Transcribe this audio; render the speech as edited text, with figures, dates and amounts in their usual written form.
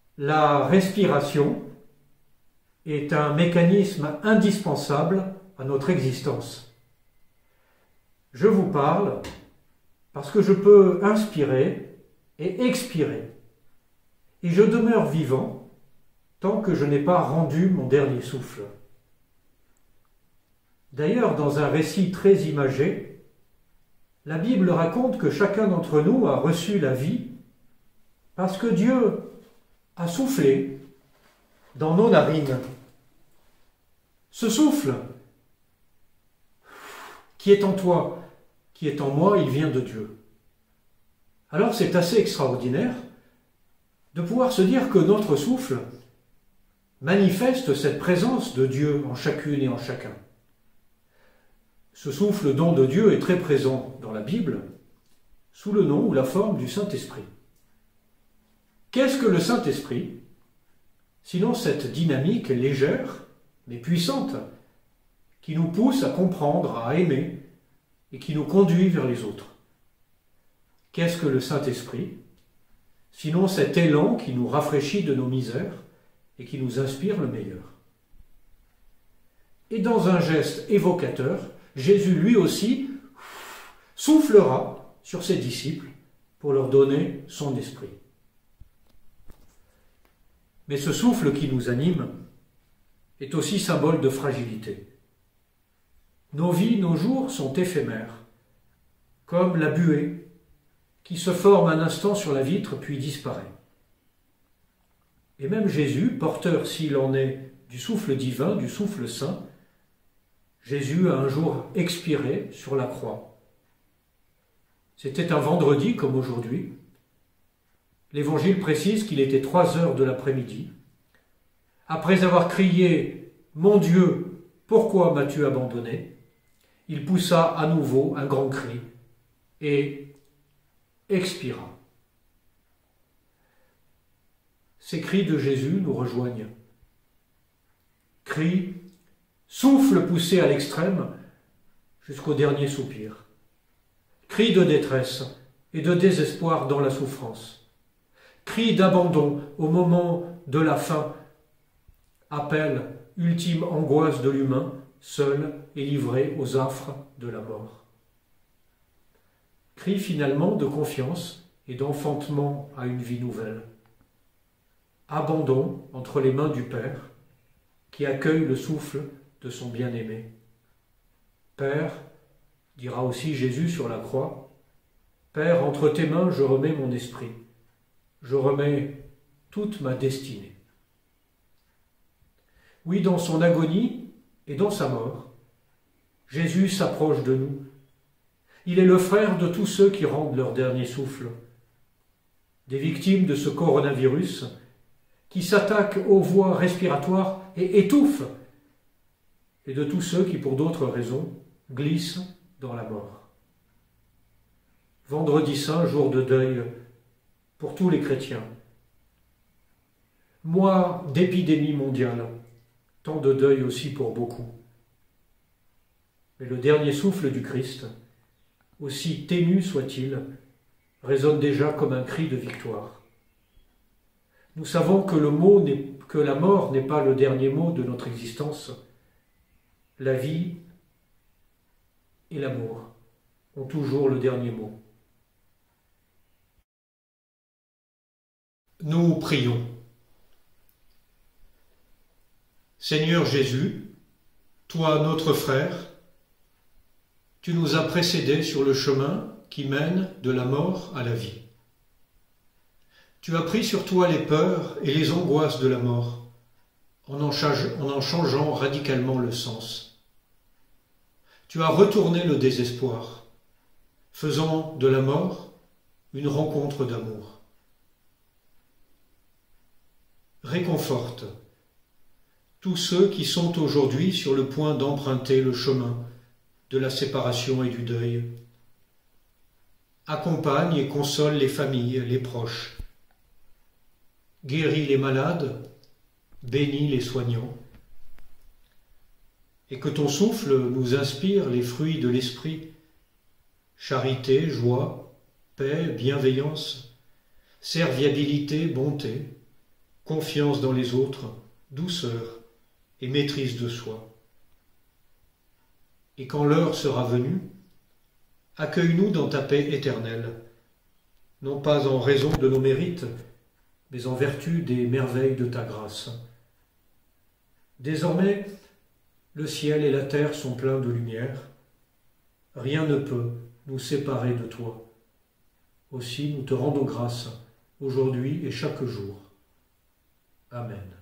La respiration est un mécanisme indispensable à notre existence. Je vous parle parce que je peux inspirer et expirer, et je demeure vivant tant que je n'ai pas rendu mon dernier souffle. D'ailleurs, dans un récit très imagé, la Bible raconte que chacun d'entre nous a reçu la vie parce que Dieu a soufflé dans nos narines. Ce souffle qui est en toi, qui est en moi, il vient de Dieu. Alors c'est assez extraordinaire de pouvoir se dire que notre souffle manifeste cette présence de Dieu en chacune et en chacun. Ce souffle don de Dieu est très présent dans la Bible sous le nom ou la forme du Saint-Esprit. Qu'est-ce que le Saint-Esprit, sinon cette dynamique légère mais puissante qui nous pousse à comprendre, à aimer et qui nous conduit vers les autres? Qu'est-ce que le Saint-Esprit, sinon cet élan qui nous rafraîchit de nos misères et qui nous inspire le meilleur? Et dans un geste évocateur, Jésus lui aussi soufflera sur ses disciples pour leur donner son esprit. Mais ce souffle qui nous anime est aussi symbole de fragilité. Nos vies, nos jours sont éphémères, comme la buée qui se forme un instant sur la vitre puis disparaît. Et même Jésus, porteur s'il en est du souffle divin, du souffle saint, Jésus a un jour expiré sur la croix. C'était un vendredi comme aujourd'hui. L'Évangile précise qu'il était 3 heures de l'après-midi. Après avoir crié « Mon Dieu, pourquoi m'as-tu abandonné ?» il poussa à nouveau un grand cri et expira. Ces cris de Jésus nous rejoignent. Cris, souffle poussé à l'extrême jusqu'au dernier soupir. Cris de détresse et de désespoir dans la souffrance. Cri d'abandon au moment de la fin, appel, ultime angoisse de l'humain, seul et livré aux affres de la mort. Cri finalement de confiance et d'enfantement à une vie nouvelle. Abandon entre les mains du Père, qui accueille le souffle de son bien-aimé. Père, dira aussi Jésus sur la croix, Père, entre tes mains je remets mon esprit. Je remets toute ma destinée. Oui, dans son agonie et dans sa mort, Jésus s'approche de nous. Il est le frère de tous ceux qui rendent leur dernier souffle, des victimes de ce coronavirus qui s'attaquent aux voies respiratoires et étouffent, et de tous ceux qui, pour d'autres raisons, glissent dans la mort. Vendredi saint, jour de deuil pour tous les chrétiens. Mois d'épidémie mondiale, temps de deuil aussi pour beaucoup. Mais le dernier souffle du Christ, aussi ténu soit-il, résonne déjà comme un cri de victoire. Nous savons que la mort n'est pas le dernier mot de notre existence. La vie et l'amour ont toujours le dernier mot. Nous prions. Seigneur Jésus, toi notre frère, tu nous as précédés sur le chemin qui mène de la mort à la vie. Tu as pris sur toi les peurs et les angoisses de la mort, en en changeant radicalement le sens. Tu as retourné le désespoir, faisant de la mort une rencontre d'amour. Réconforte tous ceux qui sont aujourd'hui sur le point d'emprunter le chemin de la séparation et du deuil. Accompagne et console les familles, les proches. Guéris les malades, bénis les soignants. Et que ton souffle nous inspire les fruits de l'esprit, charité, joie, paix, bienveillance, serviabilité, bonté, confiance dans les autres, douceur et maîtrise de soi. Et quand l'heure sera venue, accueille-nous dans ta paix éternelle, non pas en raison de nos mérites, mais en vertu des merveilles de ta grâce. Désormais, le ciel et la terre sont pleins de lumière. Rien ne peut nous séparer de toi. Aussi, nous te rendons grâce, aujourd'hui et chaque jour. Amen.